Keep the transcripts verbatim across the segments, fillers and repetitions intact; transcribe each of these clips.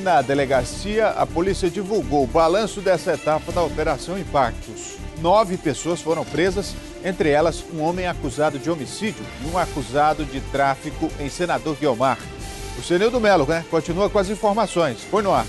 na delegacia, a polícia divulgou o balanço dessa etapa da Operação Impactos. Nove pessoas foram presas, entre elas um homem acusado de homicídio e um acusado de tráfico em Senador Guiomar. O Cenildo Melo, né, continua com as informações. Põe no ar.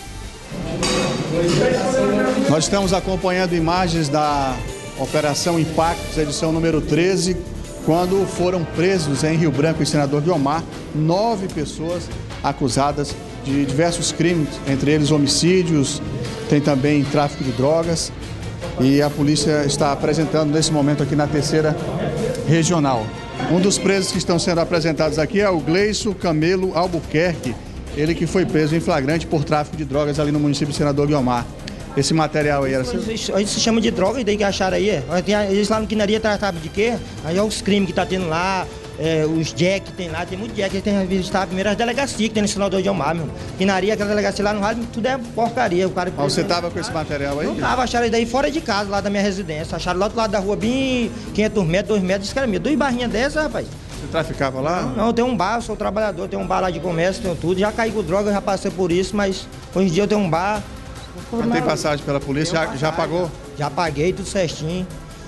Nós estamos acompanhando imagens da Operação Impactos, edição número treze, quando foram presos em Rio Branco e Senador Guiomar nove pessoas acusadas de diversos crimes, entre eles homicídios, tem também tráfico de drogas, e a polícia está apresentando nesse momento aqui na terceira regional. Um dos presos que estão sendo apresentados aqui é o Gleison Camelo Albuquerque, ele que foi preso em flagrante por tráfico de drogas ali no município de Senador Guiomar. Esse material aí era seu? A gente se chama de droga e daí que acharam aí. Eles lá no Quinaria tratavam de quê? Aí é os crimes que tá tendo lá, é, os jack que tem lá, tem muito jack. Eles têm que visitar primeiro as delegacias que tem no Senador Guiomar, meu. Quinaria, aquela delegacia lá no Vale, tudo é porcaria. O cara ah, você tava com esse material aí? Não tava, acharam daí fora de casa, lá da minha residência. Acharam lá do lado da rua, bem quinhentos metros, dois metros, disse que era meu. Duas barrinhas dessas, rapaz. Você traficava lá? Não, eu tenho um bar, eu sou trabalhador, tenho um bar lá de comércio, tenho tudo. Já caí com droga, já passei por isso, mas hoje em dia eu tenho um bar. Mas tem passagem pela polícia? Já, já pagou? Já paguei, tudo certinho.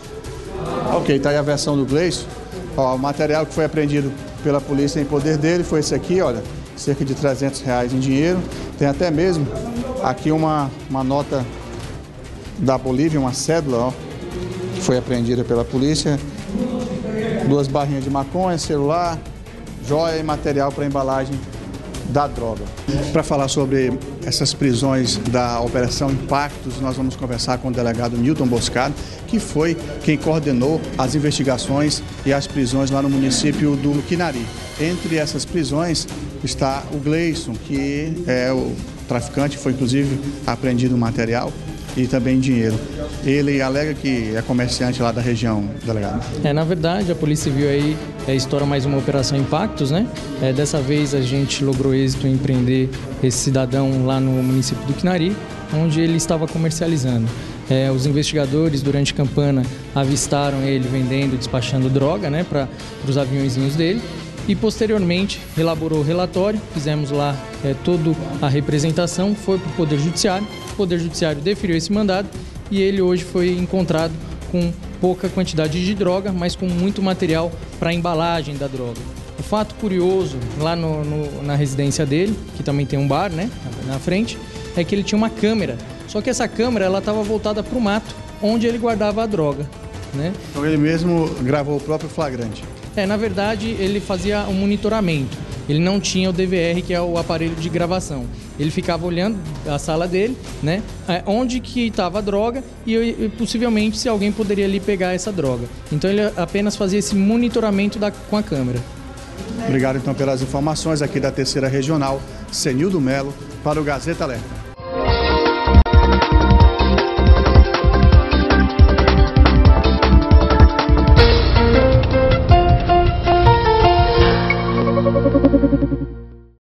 Ok, tá aí a versão do Gleison. Ó, o material que foi apreendido pela polícia em poder dele foi esse aqui, olha, cerca de trezentos reais em dinheiro. Tem até mesmo aqui uma, uma nota da Bolívia, uma cédula, ó, que foi apreendida pela polícia. Duas barrinhas de maconha, celular, joia e material para embalagem da droga. Para falar sobre essas prisões da Operação Impactos, nós vamos conversar com o delegado Newton Boscado, que foi quem coordenou as investigações e as prisões lá no município do Quinari. Entre essas prisões está o Gleison, que é o traficante, foi inclusive apreendido material e também dinheiro. Ele alega que é comerciante lá da região, delegado. É, na verdade, a Polícia Civil aí é, estoura mais uma Operação Impactos, né? É, dessa vez a gente logrou êxito em prender esse cidadão lá no município do Quinari, onde ele estava comercializando. É, os investigadores, durante a campana, avistaram ele vendendo, despachando droga, né, para os aviãozinhos dele. E posteriormente elaborou o relatório, fizemos lá é, toda a representação, foi para o Poder Judiciário, o Poder Judiciário deferiu esse mandado e ele hoje foi encontrado com pouca quantidade de droga, mas com muito material para embalagem da droga. O fato curioso, lá no, no, na residência dele, que também tem um bar, né, na frente, é que ele tinha uma câmera, só que essa câmera ela estava voltada para o mato, onde ele guardava a droga, né? Então ele mesmo gravou o próprio flagrante? É, na verdade, ele fazia um monitoramento. Ele não tinha o D V R, que é o aparelho de gravação. Ele ficava olhando a sala dele, né, onde que estava a droga e, e possivelmente se alguém poderia ali pegar essa droga. Então ele apenas fazia esse monitoramento da, com a câmera. Obrigado então pelas informações aqui da terceira regional, Cenildo Melo, para o Gazeta Alerta.